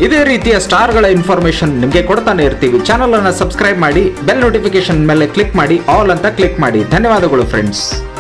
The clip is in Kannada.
ಇದೇ ರೀತಿಯ ಸ್ಟಾರ್ಗಳ ಇನ್ಫಾರ್ಮೇಶನ್ ನಿಮಗೆ ಕೊಡ್ತಾನೆ ಇರ್ತೀವಿ. ಚಾನಲ್ ಅನ್ನು ಸಬ್ಸ್ಕ್ರೈಬ್ ಮಾಡಿ, ಬೆಲ್ ನೋಟಿಫಿಕೇಶನ್ ಮೇಲೆ ಕ್ಲಿಕ್ ಮಾಡಿ, ಆಲ್ ಅಂತ ಕ್ಲಿಕ್ ಮಾಡಿ. ಧನ್ಯವಾದಗಳು ಫ್ರೆಂಡ್ಸ್.